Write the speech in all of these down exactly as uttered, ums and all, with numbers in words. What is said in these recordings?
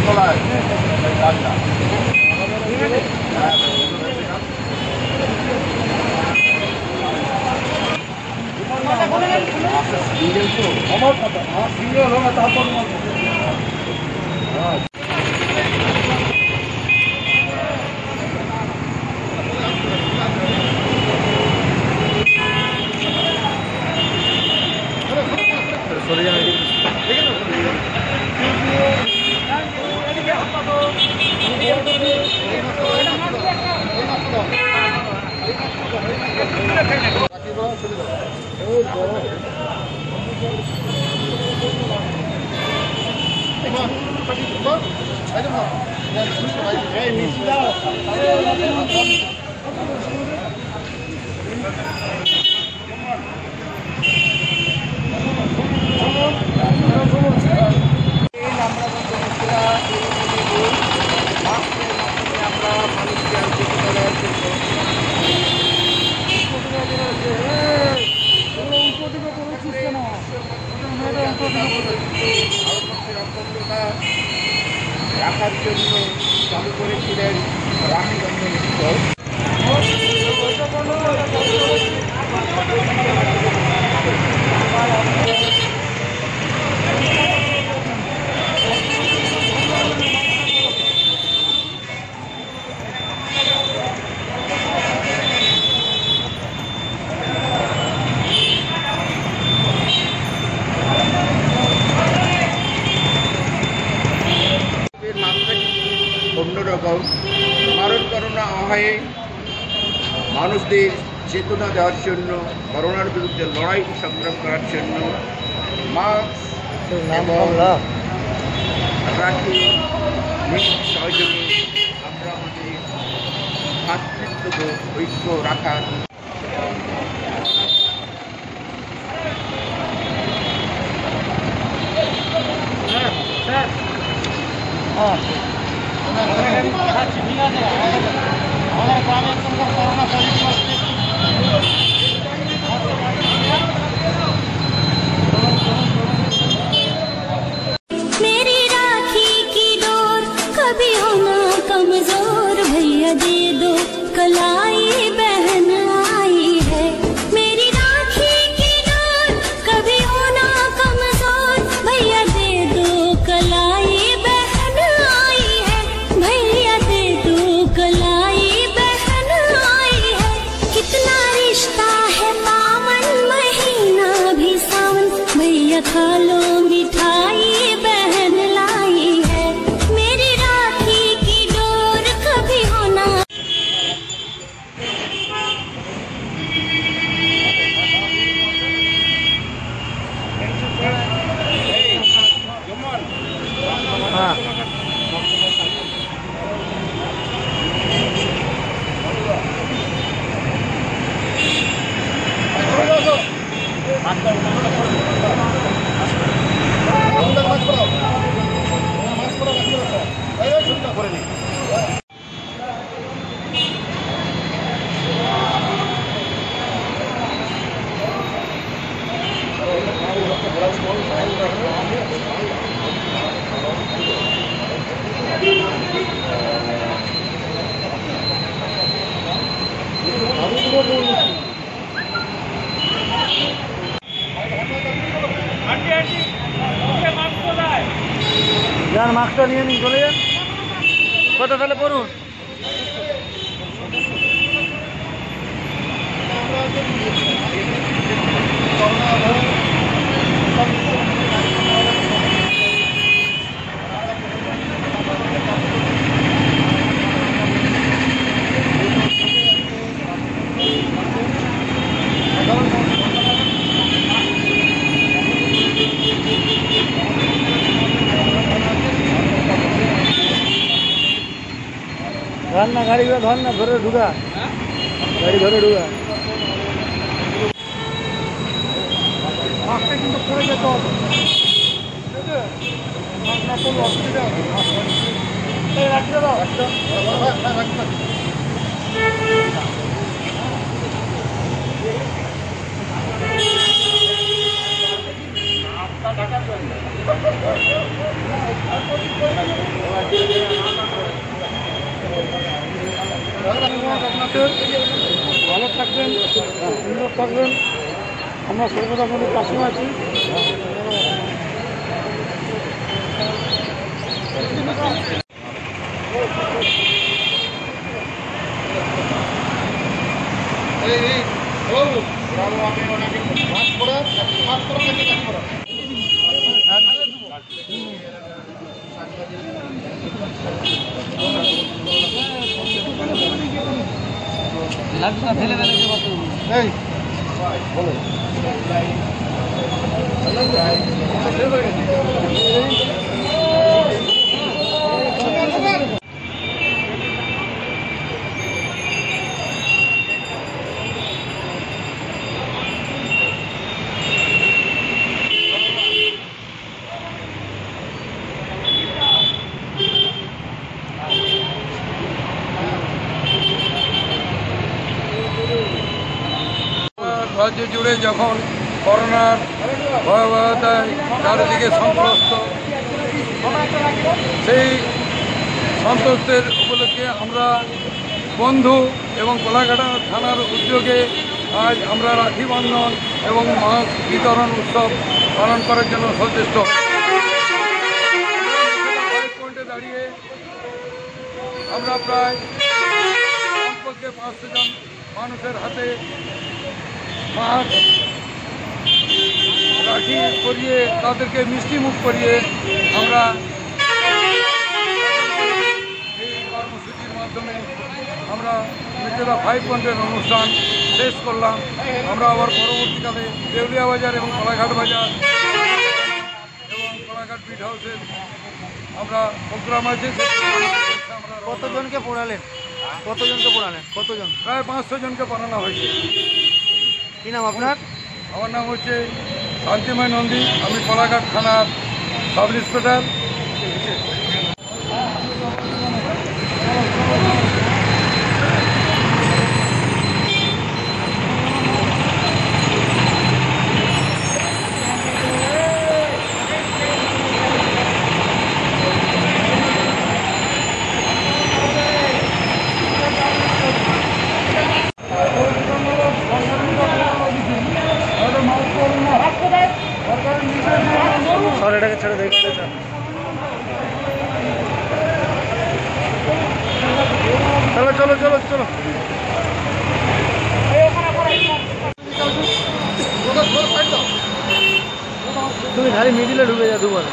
রাখার জন্য চালু করেছিলেন রামচন্দ্র মিত্র। অন্যরকম কারণ করোনা অহায়ে মানুষদের চেতনা দেওয়ার জন্য, করোনার বিরুদ্ধে লড়াই সংগ্রাম করার জন্য মাস্ক এবং রাখি সহযোগে আমরা আমাদের ভাতৃত্ব ঐক্য রাখার मेरी राखी की डोर कभी होना कमजोर, भैया दे दो कलाई बहन आई है। मेरी राखी की डोर कभी होना कमजोर, भैया दे दो कलाई बहन आई है। भैया दे दो कलाई बहन आई है। कितना रिश्ता है पावन, महीना भी सावन, भैया खा लो मिठाई बहन लाई है। मेरी राखी की डोर कभी होना। যান মাস্কটা নিয়ে নিন, চলে যান। কত তাহলে পড়ুন। ধর না গাড়িগুলো, ধর না, ধরে ঢুকা, গাড়ি ধরে ঢুকা। মাস্কটা কিন্তু পরে যেতে হবে, ঠিক আছে? মাস্ক না পরলে অসুবিধা হবে। রাখতে দাও, রাখতে আপনাদের ভালো থাকবেন, সুন্দর থাকবেন, আমরা সর্বদা আপনাদের পাশে আছি। এই বলো রাজ্য জুড়ে যখন করোনার ভয়াবহতায় চারিদিকে সন্ত্রস্ত, সেই সন্ত্রস্তের উপলক্ষে আমরা বন্ধু এবং কোলাঘাটা থানার উদ্যোগে আজ আমরা রাখি বন্ধন এবং মাস্ক বিতরণ উৎসব পালন করার জন্য সচেষ্ট পয়েন্টে দাঁড়িয়ে আমরা প্রায় কমপক্ষে পাঁচশো জন মানুষের হাতে মাস্ক রাখি করিয়ে তাদেরকে মিষ্টি মুখ করিয়ে আমরা এই কর্মসূচির মাধ্যমে আমরা মেচেদা ফাইভ পয়েন্টের অনুষ্ঠান শেষ করলাম। আমরা আবার পরবর্তীকালে দেউলিয়া বাজার এবং কোলাঘাট বাজার এবং কোলাঘাট বিট হাউসের আমরা প্রোগ্রাম আছে। কতজনকে পড়ালেন কতজনকে পড়ালেন কতজন? প্রায় পাঁচশো জনকে পড়ানো হয়েছে। কি নাম আপনার? আমার নাম হচ্ছে শান্তিময় নন্দী, আমি কোলাঘাট থানার সাব ইন্সপেক্টর। আর এটাকে ছেড়ে দেখতে চান? চলো চলো চলো চলো তুমি খালি মিডিলে ঢুকে যা দুবার।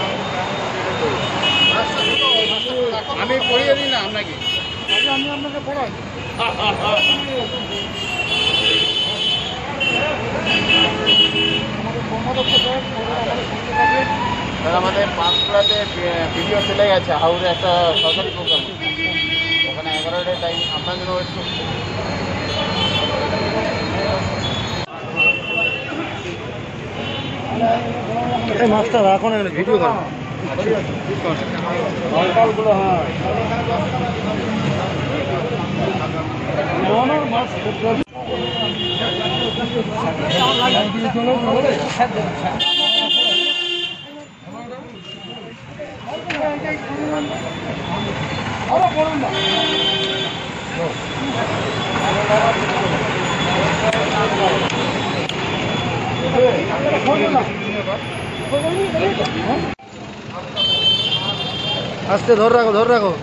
আমি পড়িয়ে দিই না আপনাকে? আমি আপনাকে পড়াই। আমাদের পাঁচকুড়াতে ভিডিও চলে গেছে হাউরে একটা সরকারি প্রোগ্রাম, ওখানে এগারোটার টাইম আপনার জন্য ওয়েট করছি। এই মাছটা রাখো না, ভিডিও করো। অঙ্কালগুলো হ্যাঁ মাছ আস্তে ধরে রাখো ধরে রাখো।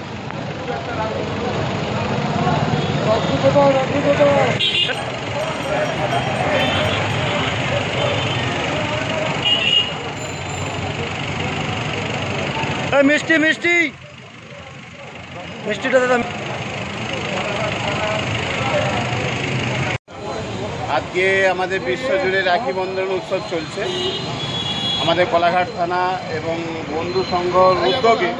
মিষ্টি মিষ্টি মিষ্টিটা দাদা। আজকে আমাদের বিশ্বজুড়ে রাখি বন্ধন উৎসব চলছে। আমাদের কোলাঘাট থানা এবং বন্ধু সংঘর উদ্যোগে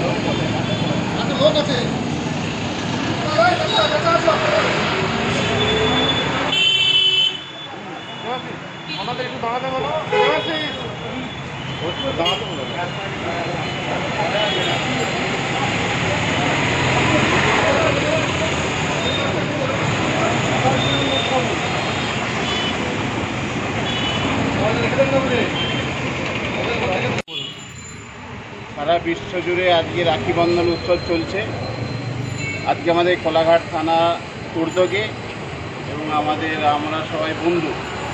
লোক আছে সারা বিশ্ব জুড়ে আজকে রাখি বন্ধন উৎসব চলছে। আজকে আমাদের কোলাঘাট থানা উদ্যোগে এবং আমাদের আমরা সবাই বন্ধু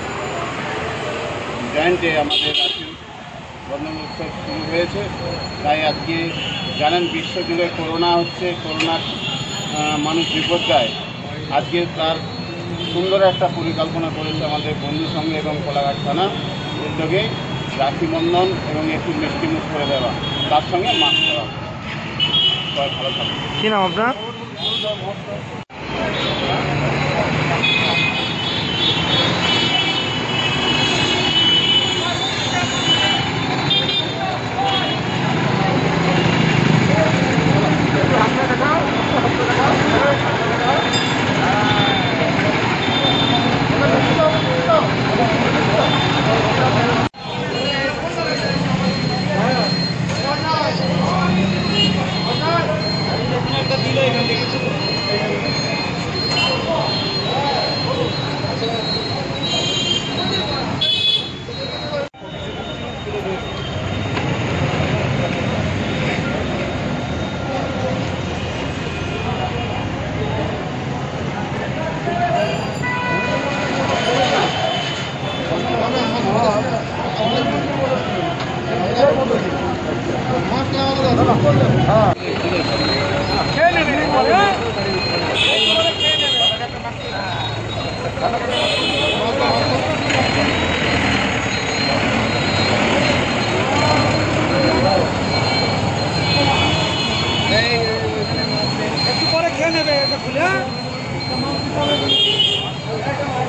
জয়েন্টে আমাদের রাখি বন্ধন উৎসব শুরু হয়েছে। তাই আজকে জানেন বিশ্ব জুড়ে করোনা হচ্ছে, করোনা মানুষ বিপর্যয়। আজকে তার সুন্দর একটা পরিকল্পনা করেছে আমাদের বন্ধুর সঙ্গে এবং কোলাঘাট থানা উদ্যোগে রাখি বন্ধন এবং একটু মিষ্টি মুখ করে দেওয়া, তার সঙ্গে মাস্ক দেওয়া। সবাই ভালো থাকবে। কি নাম আপনার? একটু পরে খেয়ে নেবে এটা খুলে।